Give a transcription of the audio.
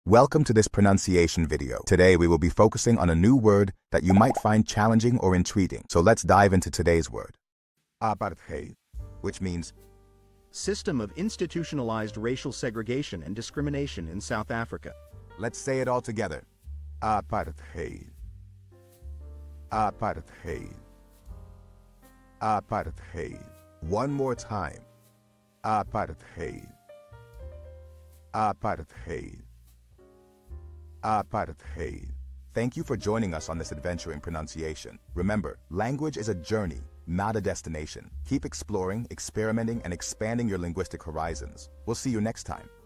Welcome to this pronunciation video. Today we will be focusing on a new word that you might find challenging or intriguing. So let's dive into today's word. Apartheid, which means System of institutionalized racial segregation and discrimination in South Africa. Let's say it all together. Apartheid. Apartheid. Apartheid. One more time. Apartheid. Apartheid. Apartheid. Thank you for joining us on this adventure in pronunciation. Remember, language is a journey, not a destination. Keep exploring, experimenting, and expanding your linguistic horizons. We'll see you next time.